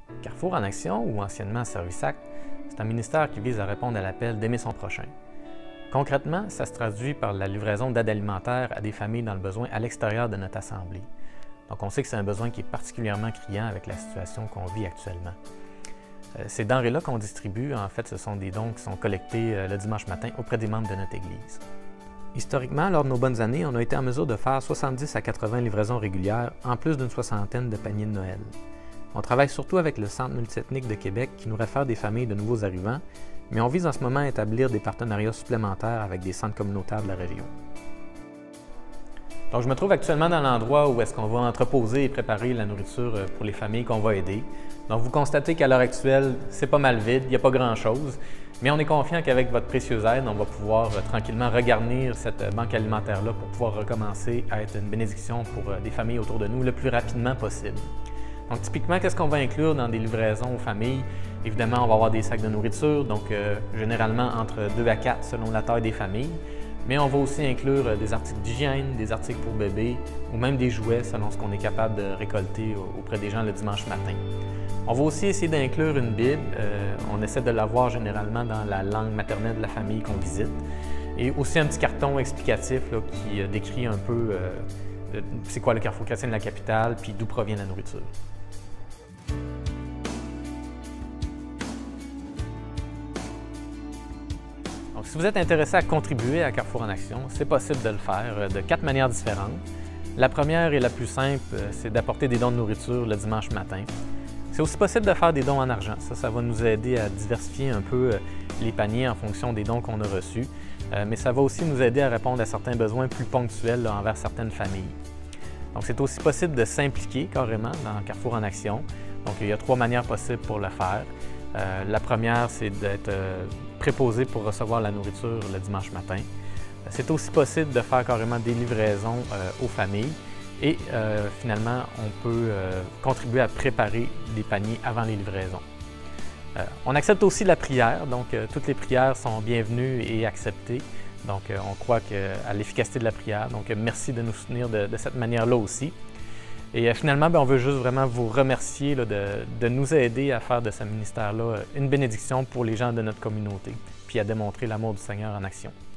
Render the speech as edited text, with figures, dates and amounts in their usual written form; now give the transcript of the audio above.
Carrefour en Action, ou anciennement Servisac, c'est un ministère qui vise à répondre à l'appel d'aimer son prochain. Concrètement, ça se traduit par la livraison d'aide alimentaire à des familles dans le besoin à l'extérieur de notre Assemblée. Donc on sait que c'est un besoin qui est particulièrement criant avec la situation qu'on vit actuellement. Ces denrées-là qu'on distribue, en fait, ce sont des dons qui sont collectés le dimanche matin auprès des membres de notre Église. Historiquement, lors de nos bonnes années, on a été en mesure de faire 70 à 80 livraisons régulières, en plus d'une soixantaine de paniers de Noël. On travaille surtout avec le Centre multiethnique de Québec qui nous réfère des familles de nouveaux arrivants, mais on vise en ce moment à établir des partenariats supplémentaires avec des centres communautaires de la région. Donc, je me trouve actuellement dans l'endroit où est-ce qu'on va entreposer et préparer la nourriture pour les familles qu'on va aider. Donc, vous constatez qu'à l'heure actuelle, c'est pas mal vide, il n'y a pas grand-chose, mais on est confiant qu'avec votre précieuse aide, on va pouvoir tranquillement regarnir cette banque alimentaire-là pour pouvoir recommencer à être une bénédiction pour des familles autour de nous le plus rapidement possible. Donc, typiquement, qu'est-ce qu'on va inclure dans des livraisons aux familles? Évidemment, on va avoir des sacs de nourriture, donc généralement entre 2 à 4 selon la taille des familles. Mais on va aussi inclure des articles d'hygiène, des articles pour bébés ou même des jouets selon ce qu'on est capable de récolter auprès des gens le dimanche matin. On va aussi essayer d'inclure une Bible. On essaie de l'avoir généralement dans la langue maternelle de la famille qu'on visite. Et aussi un petit carton explicatif là, qui décrit un peu c'est quoi le Carrefour chrétien de la capitale puis d'où provient la nourriture. Donc, si vous êtes intéressé à contribuer à Carrefour en Action, c'est possible de le faire de 4 manières différentes. La première et la plus simple, c'est d'apporter des dons de nourriture le dimanche matin. C'est aussi possible de faire des dons en argent. Ça va nous aider à diversifier un peu les paniers en fonction des dons qu'on a reçus. Mais ça va aussi nous aider à répondre à certains besoins plus ponctuels envers certaines familles. Donc, c'est aussi possible de s'impliquer carrément dans Carrefour en Action. Donc, il y a 3 manières possibles pour le faire. La première, c'est d'être préposé pour recevoir la nourriture le dimanche matin. C'est aussi possible de faire carrément des livraisons aux familles et finalement, on peut contribuer à préparer des paniers avant les livraisons. On accepte aussi la prière, donc toutes les prières sont bienvenues et acceptées. Donc, on croit à l'efficacité de la prière. Donc, merci de nous soutenir de cette manière-là aussi. Et finalement, on veut juste vraiment vous remercier là, de nous aider à faire de ce ministère-là une bénédiction pour les gens de notre communauté, puis à démontrer l'amour du Seigneur en action.